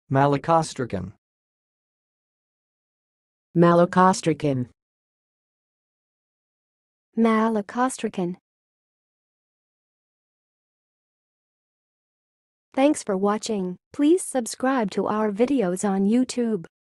Malacostracan. Malacostracan. Malacostracan. Thanks for watching. Please subscribe to our videos on YouTube.